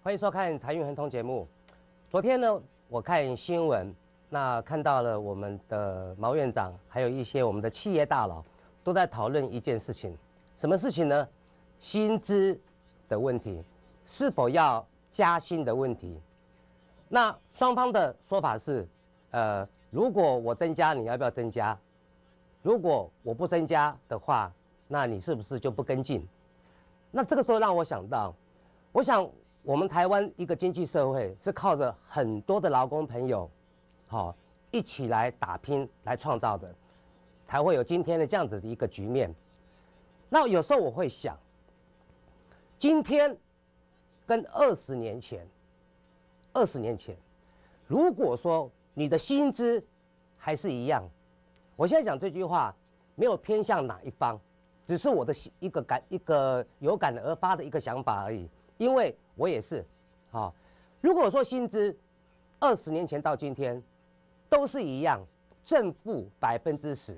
欢迎收看财运亨通节目。昨天呢，我看新闻，那看到了我们的毛院长，还有一些我们的企业大佬，都在讨论一件事情，什么事情呢？薪资的问题，是否要加薪的问题。那双方的说法是，如果我增加，你要不要增加？如果我不增加的话，那你是不是就不跟进？那这个时候让我想到，我想我们台湾一个经济社会是靠着很多的劳工朋友，一起来打拼来创造的，才会有今天的这样子的一个局面。那有时候我会想，今天跟20年前，20年前，如果说你的薪资还是一样，我现在讲这句话没有偏向哪一方，只是我的一个有感而发的一个想法而已。因为我也是，如果说薪资20年前到今天都是一样，正负10%，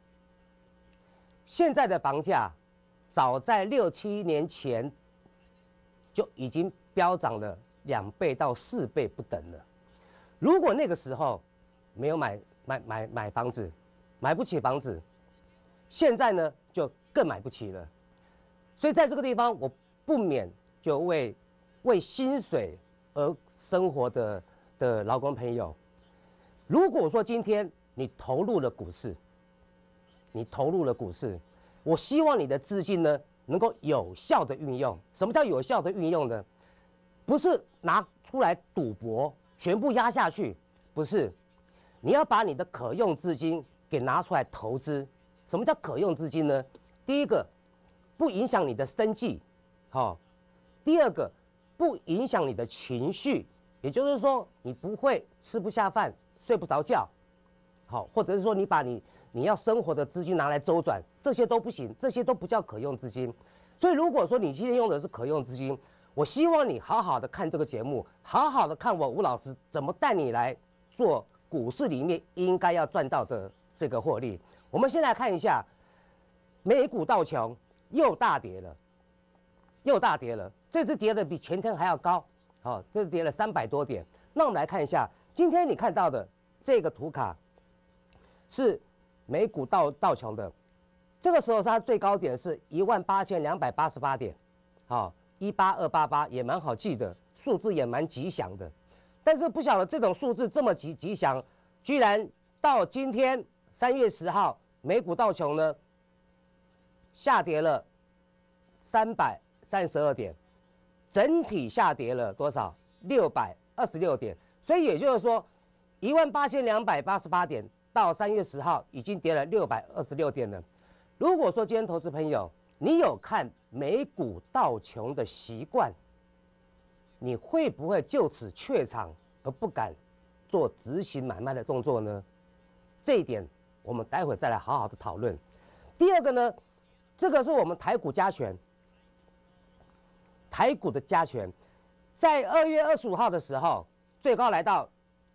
现在的房价早在6、7年前就已经飙涨了2倍到4倍不等了。如果那个时候没有买房子，买不起房子，现在呢就更买不起了。所以在这个地方，我不免就为薪水而生活的劳工朋友，如果说今天你投入了股市，我希望你的资金呢能够有效的运用。什么叫有效的运用呢？不是拿出来赌博，全部压下去，不是。你要把你的可用资金给拿出来投资。什么叫可用资金呢？第一个，不影响你的生计，第二个，不影响你的情绪，也就是说，你不会吃不下饭、睡不着觉，或者是说你把你要生活的资金拿来周转，这些都不行，这些都不叫可用资金。所以，如果说你今天用的是可用资金，我希望你好好的看这个节目，好好的看我吴老师怎么带你来做股市里面应该要赚到的这个获利。我们先来看一下，美股道琼又大跌了，这次跌的比前天还要高，这次跌了300多点。那我们来看一下，今天你看到的这个图卡是美股道琼的，这个时候它最高点是18288点，18288也蛮好记的，数字也蛮吉祥的。但是不晓得这种数字这么吉祥，居然到今天3月10号，美股道琼呢下跌了332点，整体下跌了多少？626点。所以也就是说，18288点到3月10号已经跌了626点了。如果说今天投资朋友你有看美股道琼的习惯，你会不会就此怯场而不敢做执行买卖的动作呢？这一点我们待会再来好好的讨论。第二个呢，这个是我们台股加权，台股的加权在2月25号的时候，最高来到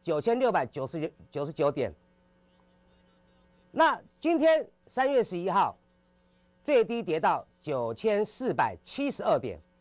9699点。那今天3月11号，最低跌到9472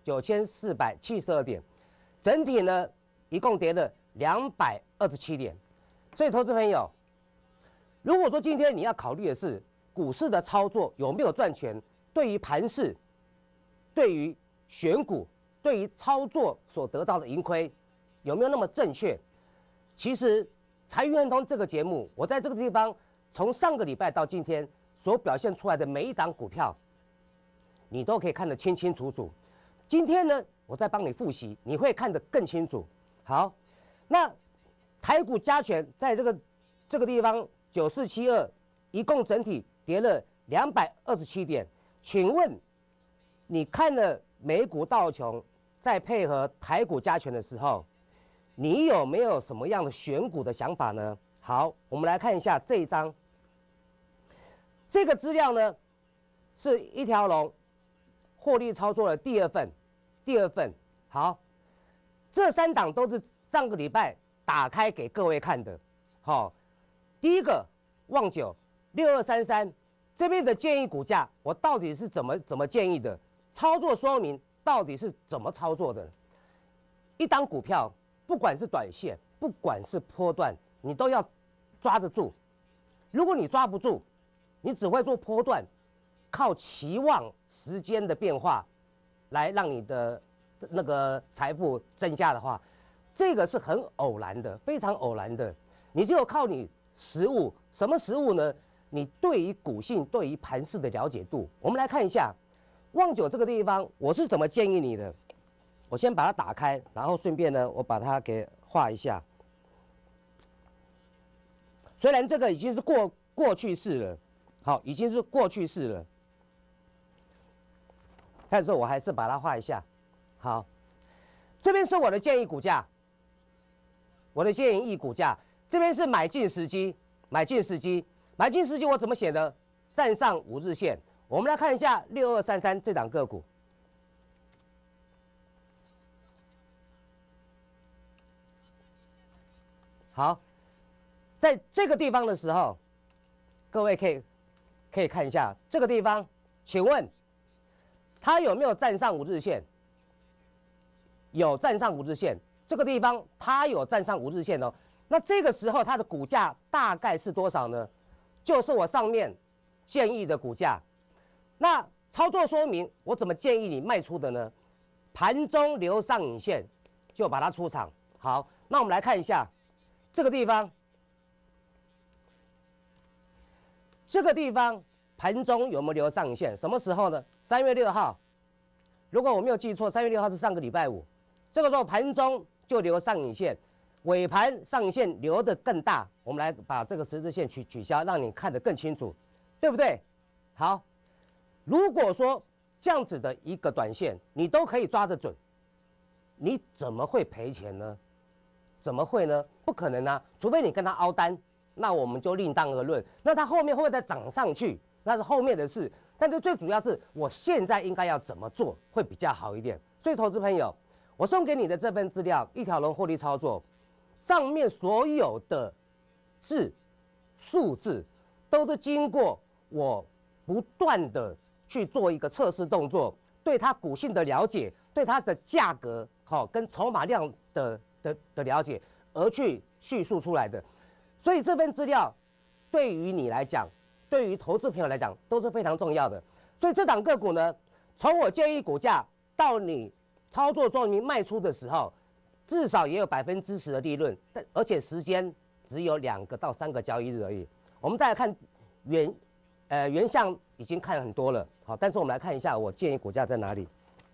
点，整体呢一共跌了227点。所以投资朋友，如果说今天你要考虑的是股市的操作有没有赚钱，对于盘势，对于选股，对于操作所得到的盈亏有没有那么正确，其实财运亨通这个节目，我在这个地方从上个礼拜到今天所表现出来的每一档股票，你都可以看得清清楚楚。今天呢，我再帮你复习，你会看得更清楚。好，那台股加权在这个地方9472，一共整体跌了227点。请问你看了美股道琼，再配合台股加权的时候，你有没有什么样的选股的想法呢？好，我们来看一下这一张。这个资料呢，是一条龙获利操作的第二份。好，这3档都是上个礼拜打开给各位看的。第一个旺九6233，这边的建议股价，我到底是怎么建议的？操作说明到底是怎么操作的？ 一档股票，不管是短线，不管是波段，你都要抓得住。如果你抓不住，你只会做波段，靠期望时间的变化来让你的那个财富增加的话，这个是很偶然的，非常偶然的。你只有靠你实物，什么实物呢？你对于股性、对于盘势的了解度。我们来看一下旺九这个地方，我是怎么建议你的？我先把它打开，然后顺便呢，我把它给画一下。虽然这个已经是过去式了，好，已经是过去式了，但是我还是把它画一下。好，这边是我的建议股价，我的建议股价，这边是买进时机，买进时机，买进时机我怎么写的？站上5日线。我们来看一下6233这档个股。好，在这个地方的时候，各位可以看一下这个地方，请问它有没有站上5日线？有站上5日线，这个地方它有站上5日线哦。那这个时候它的股价大概是多少呢？就是我上面建议的股价。那操作说明我怎么建议你卖出的呢？盘中留上影线就把它出场。好，那我们来看一下这个地方，这个地方盘中有没有留上影线？什么时候呢？3月6号，如果我没有记错，3月6号是上个礼拜五。这个时候盘中就留上影线，尾盘上影线留得更大。我们来把这个十字线取消，让你看得更清楚，对不对？好，如果说这样子的一个短线你都可以抓得准，你怎么会赔钱呢？怎么会呢？不可能啊！除非你跟他凹单，那我们就另当而论。那它后面会不会再涨上去？那是后面的事。但是最主要是我现在应该要怎么做会比较好一点。所以投资朋友，我送给你的这份资料，一条龙获利操作，上面所有的数字，都是经过我不断的去做一个测试动作，对它股性的了解，对它的价格跟筹码量的了解，而去叙述出来的。所以这份资料对于你来讲，对于投资朋友来讲都是非常重要的。所以这档个股呢，从我建议股价到你操作说明卖出的时候，至少也有10%的利润，而且时间只有2个到3个交易日而已。我们再来看原相已经看很多了，好，但是我们来看一下我建议股价在哪里。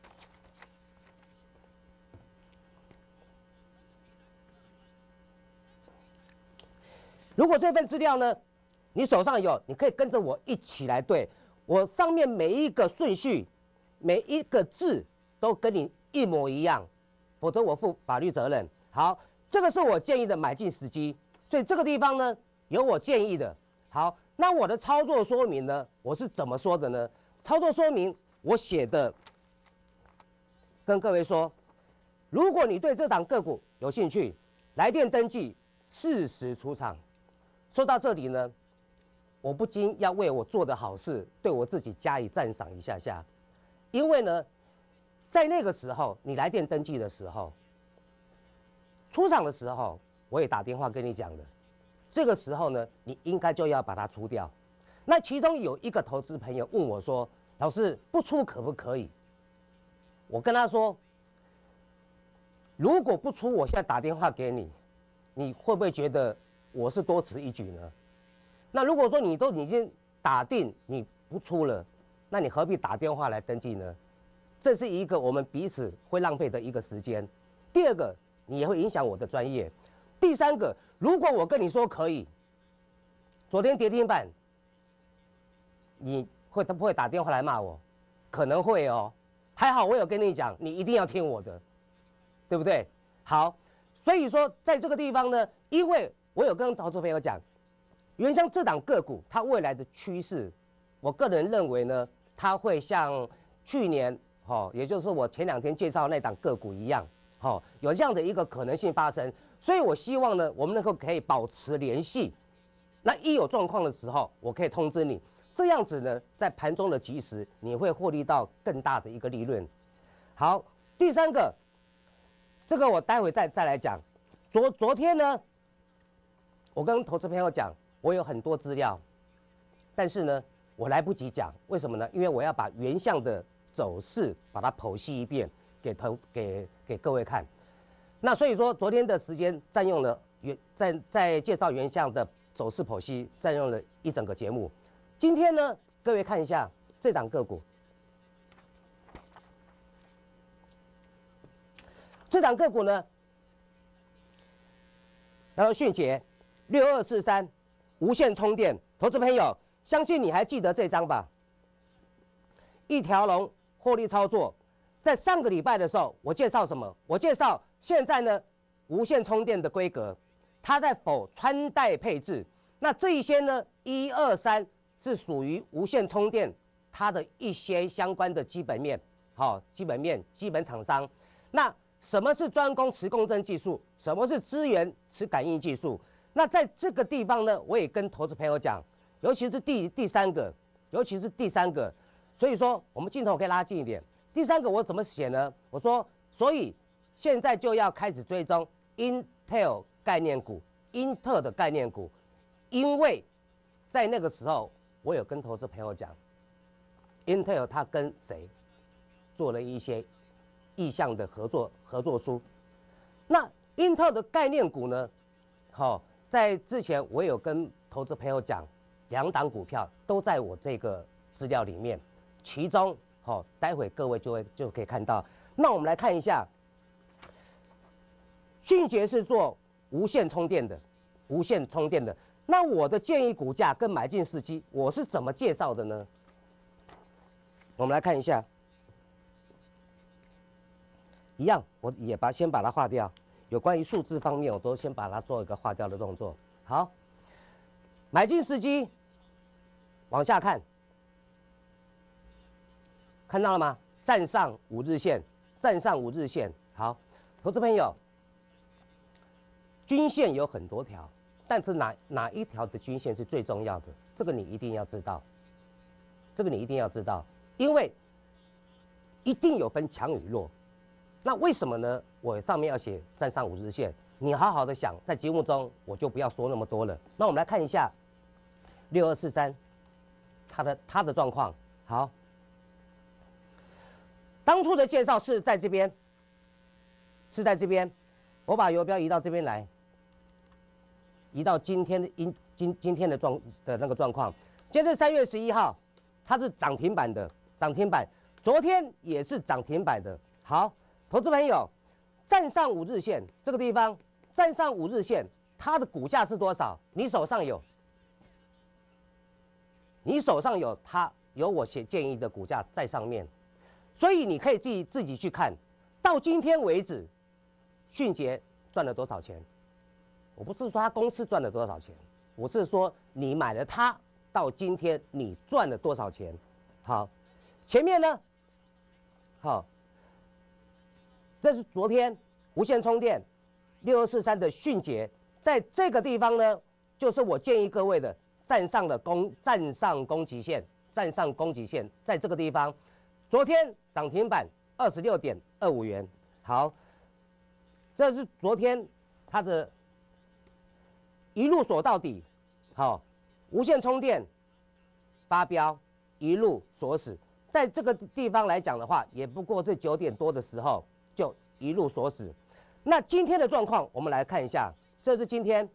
如果这份资料呢，你手上有，你可以跟着我一起来对。我上面每一个顺序，每一个字都跟你一模一样，否则我负法律责任。好，这个是我建议的买进时机，所以这个地方呢有我建议的。好，那我的操作说明呢，我是怎么说的呢？操作说明我写的，跟各位说，如果你对这档个股有兴趣，来电登记，4时出场。说到这里呢，我不禁要为我做的好事，对我自己加以赞赏一下下，因为呢，在那个时候你来电登记的时候，出场的时候，我也打电话跟你讲了，这个时候呢，你应该就要把它出掉。那其中有一个投资朋友问我说：“老师，不出可不可以？”我跟他说：“如果不出，我现在打电话给你，你会不会觉得我是多此一举呢？那如果说你都已经打定你不出了，那你何必打电话来登记呢？这是一个我们彼此会浪费的一个时间。第二个，你也会影响我的专业。第三个，如果我跟你说可以，昨天跌停板，你会不会打电话来骂我？可能会哦。还好我有跟你讲，你一定要听我的，对不对？好，所以说在这个地方呢，因为我有跟投资朋友讲，原像这档个股它未来的趋势，我个人认为呢，它会像去年也就是我前2天介绍那档个股一样，有这样的一个可能性发生。所以我希望呢，我们能够可以保持联系。那一有状况的时候，我可以通知你。这样子呢，在盘中的及时，你会获利到更大的一个利润。好，第三个， 这个我待会再来讲。昨天呢，我跟投资朋友讲，我有很多资料，但是呢，我来不及讲，为什么呢？因为我要把原相的走势把它剖析一遍，给各位看。那所以说，昨天的时间占用了在介绍原相的走势剖析，占用了一整个节目。今天呢，各位看一下这档个股，这档个股呢，然后迅捷6243无线充电，投资朋友，相信你还记得这张吧？一条龙获利操作，在上个礼拜的时候，我介绍什么？我介绍现在呢无线充电的规格，它在否穿戴配置。那这一些呢，1、2、3是属于无线充电它的一些相关的基本面，基本面、基本厂商。那什么是专攻磁共振技术？什么是支援磁感应技术？那在这个地方呢，我也跟投资朋友讲，尤其是第三个，所以说我们镜头可以拉近一点。第三个我怎么写呢？我说，所以现在就要开始追踪 Intel 概念股，英特尔的概念股，因为在那个时候我有跟投资朋友讲 ，Intel 它跟谁做了一些意向的合作书。那英特尔的概念股呢？在之前我有跟投资朋友讲，2档股票都在我这个资料里面，其中待会各位就可以看到。那我们来看一下，迅捷是做无线充电的，那我的建议股价跟买进时机，我是怎么介绍的呢？我们来看一下。一样，我也先把它划掉。有关于数字方面，我都先把它做一个划掉的动作。好，买进时机，往下看，看到了吗？站上5日线，好，投资朋友，均线有很多条，但是哪一条的均线是最重要的？这个你一定要知道，因为一定有分强与弱。那为什么呢？我上面要写站上5日线，你好好的想，在节目中我就不要说那么多了。那我们来看一下6243，它的状况。好，当初的介绍是在这边，我把游标移到这边来，移到今天的那个状况。今天是3月11号，它是涨停板，昨天也是涨停板的。好。投资朋友，站上5日线这个地方，它的股价是多少？你手上有，它有我建议的股价在上面，所以你可以自己去看。到今天为止，迅捷赚了多少钱？我不是说他公司赚了多少钱，我是说你买了它，到今天你赚了多少钱？好，前面呢，好。这是昨天无线充电6243的迅捷，在这个地方呢，就是我建议各位的站上攻击线，在这个地方，昨天涨停板26.25元。好，这是昨天它的一路锁到底，好，无线充电发标一路锁死，在这个地方来讲的话，也不过是9点多的时候。就一路锁死。那今天的状况，我们来看一下，这是今天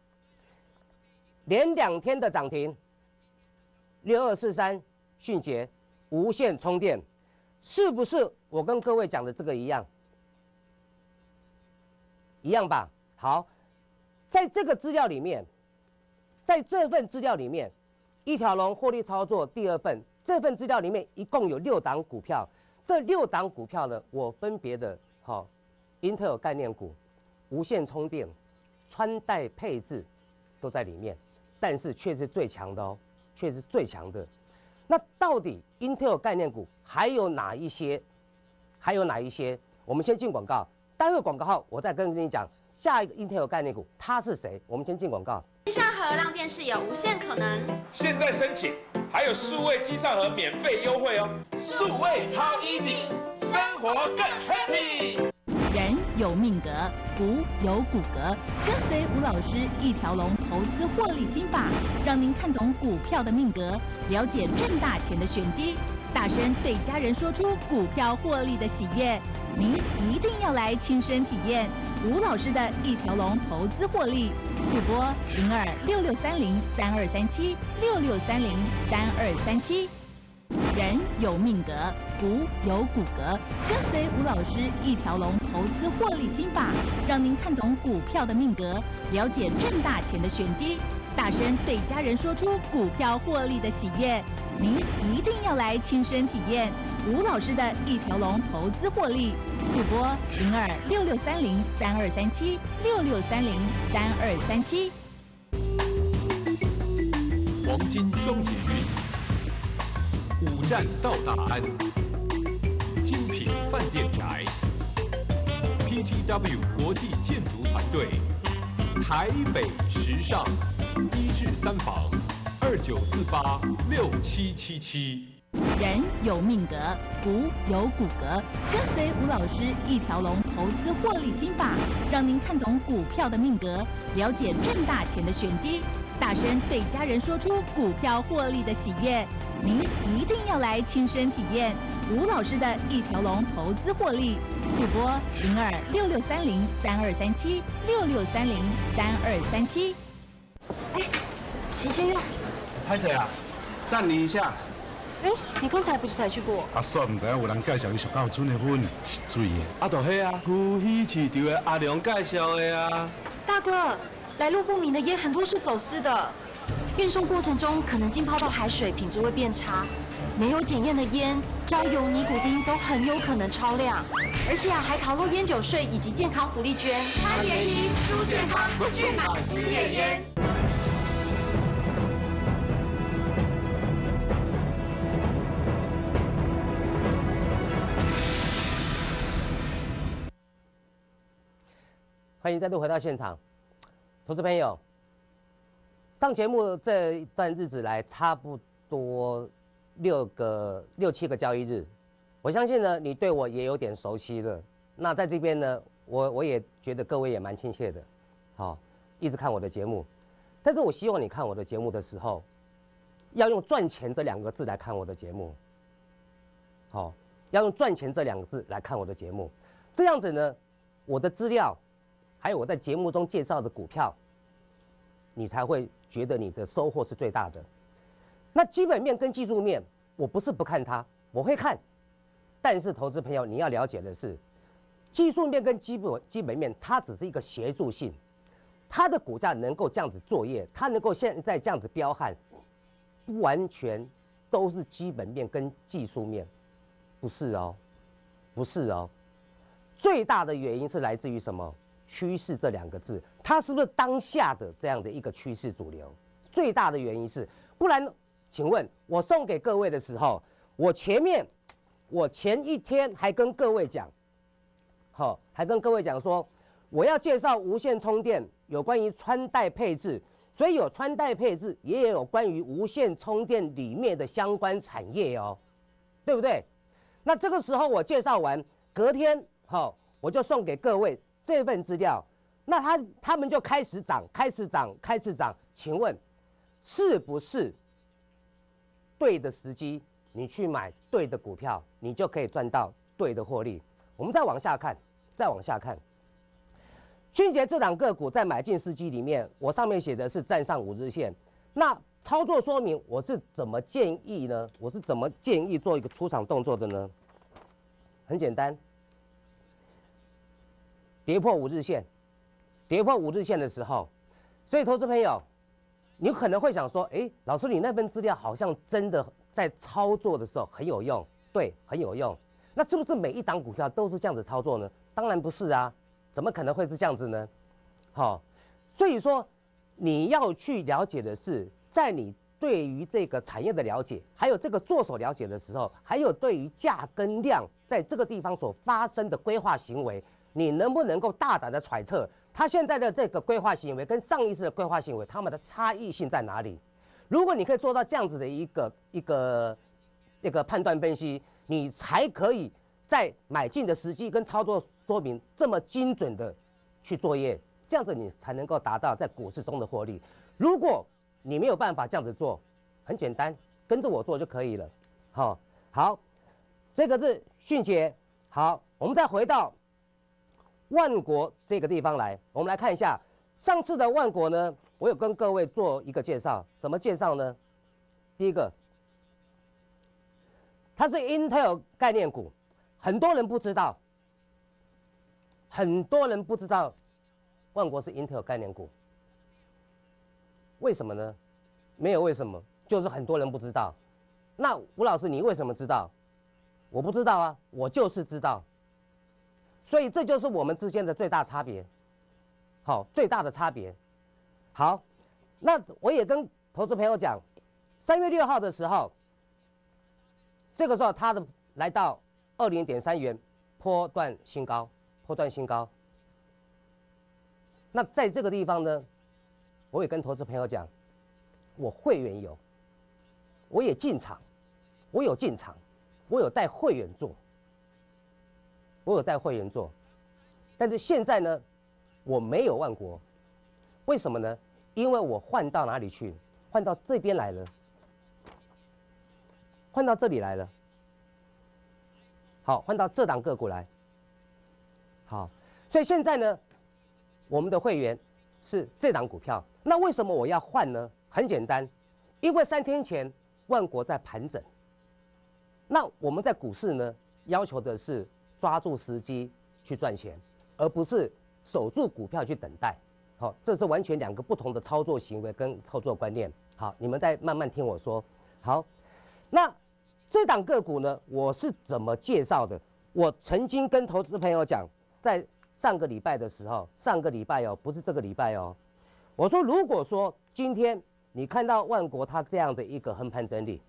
连2天的涨停，6243迅捷无线充电，是不是我跟各位讲的这个一样？一样吧？好，在这个资料里面，在这份资料里面，一条龙获利操作第2份，这份资料里面一共有6档股票。这6档股票呢，我分别的英特尔概念股、无线充电、穿戴配置都在里面，但是却是最强的哦，那到底英特尔概念股还有哪一些？我们先进广告，待会广告后我再跟你讲下一个英特尔概念股它是谁。我们先进广告。 机上盒让电视有无限可能， 现在申请还有数位机上盒免费优惠哦，数位超 easy， 生活更 happy。 人有命格，股有骨骼，跟随吴老师一条龙投资获利心法，让您看懂股票的命格，了解挣大钱的玄机，大声对家人说出股票获利的喜悦。您一定要来亲身体验吴老师的一条龙投资获利，速拨02-6630-3237，6630-3237。人有命格，股有骨骼，跟随吴老师一条龙投资获利心法，让您看懂股票的命格，了解挣大钱的玄机，大声对家人说出股票获利的喜悦。您一定要来亲身体验吴老师的一条龙投资获利，速拨02-6630-3237，6630-3237。 黄金双节运，5站到大安，精品饭店宅 ，PGW 国际建筑团队，台北时尚1至3房，29486777。 人有命格，股有骨骼，跟随吴老师一条龙投资获利心法，让您看懂股票的命格，了解挣大钱的玄机，大声对家人说出股票获利的喜悦。您一定要来亲身体验吴老师的一条龙投资获利，速拨02-6630-3237，6630-3237。 齐先生， 拍谁啊？暂停一下。 哎，你刚才不是才去过？ 阿煞唔知影有人介绍伊上到村的粉是水的。 啊，就迄啊，古稀市场的阿良介绍的啊。 大哥，来路不明的烟很多是走私的，运送过程中可能浸泡到海水，品质会变差。没有检验的烟，焦油、尼古丁都很有可能超量，而且还逃漏烟酒税以及健康福利捐。贪便宜，输健康，去买失业烟。 欢迎再度回到现场，投资朋友，上节目这一段日子来，差不多6、7个交易日，我相信呢，你对我也有点熟悉了。那在这边呢，我也觉得各位也蛮亲切的，好，一直看我的节目。但是我希望你看我的节目的时候，要用赚钱这2个字来看我的节目，好，要用赚钱这2个字来看我的节目，这样子呢，我的资料。还有我在节目中介绍的股票，你才会觉得你的收获是最大的。那基本面跟技术面，我不是不看它，我会看。但是投资朋友你要了解的是，技术面跟基本面，它只是一个协助性。它的股价能够这样子作业，它能够现在这样子彪悍，不完全都是基本面跟技术面，不是哦，不是哦。最大的原因是来自于什么？趋势这2个字，它是不是当下的这样的一个趋势主流？最大的原因是，不然，请问我送给各位的时候，我前一天还跟各位讲，还跟各位讲说，我要介绍无线充电，有关于穿戴配置，所以有穿戴配置，也有关于无线充电里面的相关产业哦，对不对？那这个时候我介绍完，隔天我就送给各位这份资料，那他们就开始涨，开始涨。请问，是不是对的时机，你去买对的股票，你就可以赚到对的获利？我们再往下看，迅捷这档个股在买进时机里面，我上面写的是站上5日线。那操作说明我是怎么建议呢？我是怎么建议做一个出场动作的呢？很简单。跌破5日线，的时候，所以投资朋友，你可能会想说，老师，你那份资料好像真的在操作的时候很有用，对，很有用。那是不是每一档股票都是这样子操作呢？当然不是啊，怎么可能会是这样子呢？所以说你要去了解的是，在你对于这个产业的了解，还有这个做手了解的时候，还有对于价跟量在这个地方所发生的规划行为。你能不能够大胆的揣测，它现在的这个规划行为跟上一次的规划行为，它们的差异性在哪里？如果你可以做到这样子的一个判断分析，你才可以在买进的时机跟操作说明这么精准的去作业，这样子你才能够达到在股市中的获利。如果你没有办法这样子做，很简单，跟着我做就可以了。好，这个是迅捷。好，我们再回到万国这个地方来，我们来看一下上次的万国呢，我有跟各位做一个介绍，什么介绍呢？第一个，它是 Intel 概念股，很多人不知道，万国是 Intel 概念股，为什么呢？没有为什么，就是很多人不知道。那吴老师，你为什么知道？我不知道啊，我就是知道。所以这就是我们之间的最大差别。好，最大的差别。好，那我也跟投资朋友讲，3月6号的时候，这个时候它的来到20.3元，波段新高。那在这个地方呢，我也跟投资朋友讲，我会员有，我也进场，我有带会员做，但是现在呢，我没有万国，为什么呢？因为我换到哪里去？换到这边来了，换到这里来了。好，换到这档个股来。好，所以现在呢，我们的会员是这档股票。那为什么我要换呢？很简单，因为3天前万国在盘整。那我们在股市呢，要求的是抓住时机去赚钱，而不是守住股票去等待。好，这是完全2个不同的操作行为跟操作观念。好，你们再慢慢听我说。好，那这档个股呢，我是怎么介绍的？我曾经跟投资朋友讲，在上个礼拜的时候，上个礼拜哦，不是这个礼拜哦，我说如果说今天你看到万国它这样的一个横盘整理，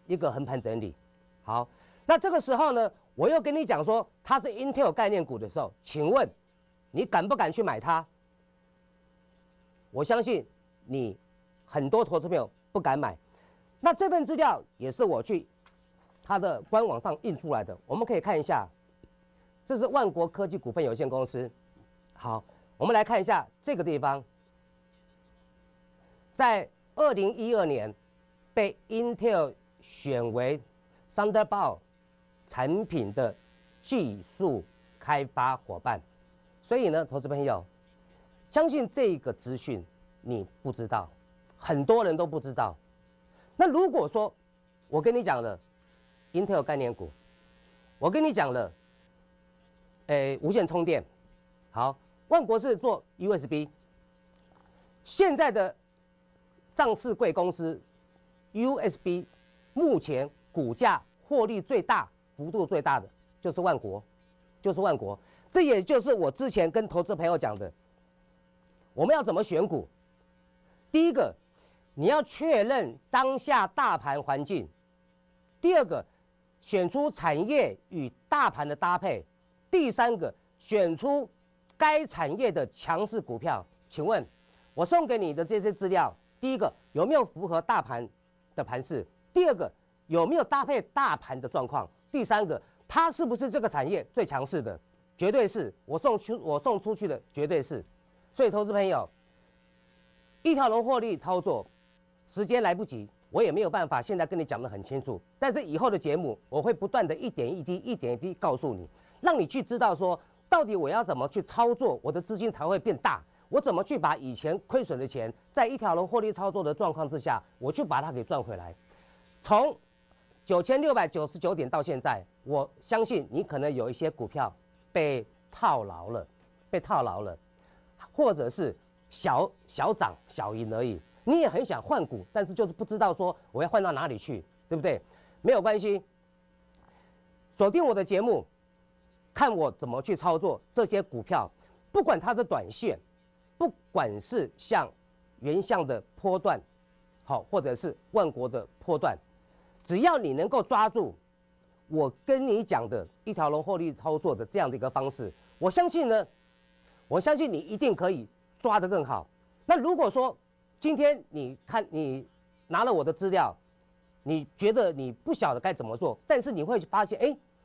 好，那这个时候呢，我又跟你讲说它是 Intel 概念股的时候，请问你敢不敢去买它？我相信你很多投资朋友不敢买。那这份资料也是我去它的官网上印出来的，我们可以看一下，这是万国科技股份有限公司。好，我们来看一下这个地方，在2012年被 Intel 选为 Thunderbolt 产品的技术开发伙伴。所以呢，投资朋友，相信这个资讯你不知道，很多人都不知道。那如果说我跟你讲了 Intel 概念股，我跟你讲了，无线充电，好，万国是做 USB， 现在的上市贵公司 USB 目前股价获利最大、幅度最大的就是万国，这也就是我之前跟投资朋友讲的，我们要怎么选股？第一个，你要确认当下大盘环境；第二个，选出产业与大盘的搭配；第三个，选出该产业的强势股票。请问，我送给你的这些资料，第一个有没有符合大盘的盘势？第二个有没有搭配大盘的状况？第三个，它是不是这个产业最强势的？绝对是，我送出去的绝对是。所以，投资朋友，一条龙获利操作，时间来不及，我也没有办法现在跟你讲得很清楚。但是以后的节目，我会不断的一点一滴告诉你，让你去知道说，到底我要怎么去操作，我的资金才会变大。我怎么去把以前亏损的钱，在一条龙获利操作的状况之下，我去把它给赚回来。从9699点到现在，我相信你可能有一些股票被套牢了，或者是小涨小赢而已。你也很想换股，但是就是不知道说我要换到哪里去，对不对？没有关系，锁定我的节目，看我怎么去操作这些股票，不管它是短线，不管是像原相的波段，好，或者是万国的波段，只要你能够抓住我跟你讲的一条龙获利操作的这样的一个方式，我相信你一定可以抓得更好。那如果说今天你拿了我的资料，你觉得你不晓得该怎么做，但是你会发现，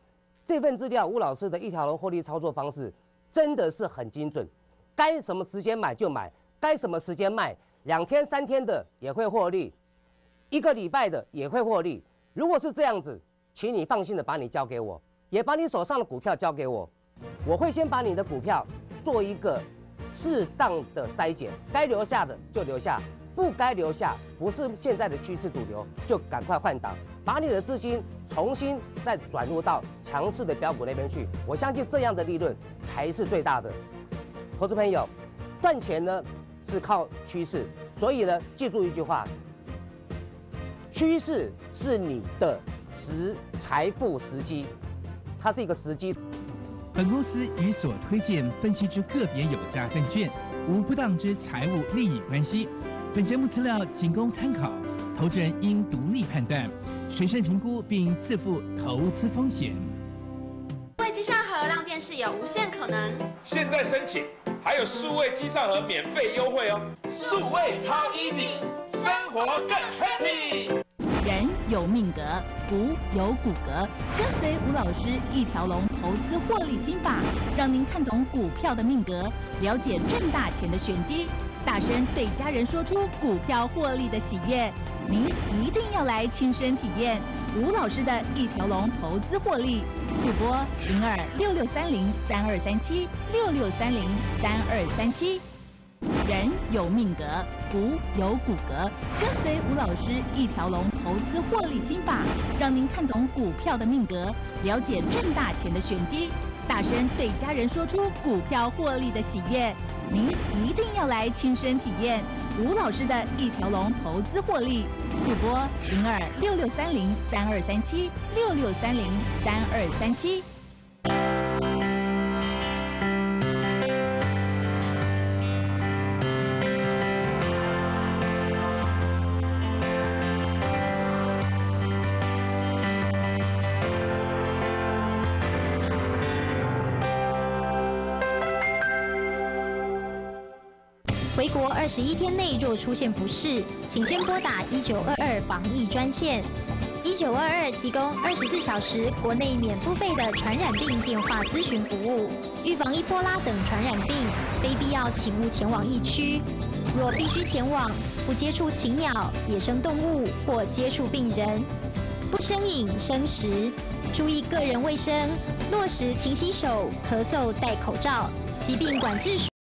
这份资料，吴老师的一条龙获利操作方式真的是很精准，该什么时间买就买，该什么时间卖，2天3天的也会获利，1个礼拜的也会获利。如果是这样子，请你放心的把你交给我，也把你手上的股票交给我，我会先把你的股票做一个适当的筛检，该留下的就留下，不该留下，不是现在的趋势主流，就赶快换挡，把你的资金重新再转入到强势的标股那边去。我相信这样的利润才是最大的。投资朋友，赚钱呢是靠趋势，所以呢，记住一句话：趋势是你的财富时机，它是一个时机。 本公司与所推荐分析之个别有价证券无不当之财务利益关系。本节目资料仅供参考，投资人应独立判断、审慎评估并自负投资风险。 数位机上盒让电视有无限可能。 现在申请还有数位机上盒免费优惠哦，数位超 easy， 生活更 happy。 人有命格，股有骨骼，跟随吴老师一条龙投资获利心法，让您看懂股票的命格，了解挣大钱的玄机，大声对家人说出股票获利的喜悦。您一定要来亲身体验吴老师的一条龙投资获利。速拨02-6630-3237，6630-3237。人有命格，股有骨骼，跟随吴老师一条龙投资获利心法，让您看懂股票的命格，了解挣大钱的玄机，大声对家人说出股票获利的喜悦。您一定要来亲身体验吴老师的一条龙投资获利。速拨02-6630-3237，6630-3237。 回国21天内若出现不适，请先拨打1922防疫专线。1922提供24小时国内免付费的传染病电话咨询服务，预防伊波拉等传染病，非必要请勿前往疫区。若必须前往，不接触禽鸟、野生动物或接触病人，不生饮生食，注意个人卫生，落实勤洗手、咳嗽戴口罩，疾病管制署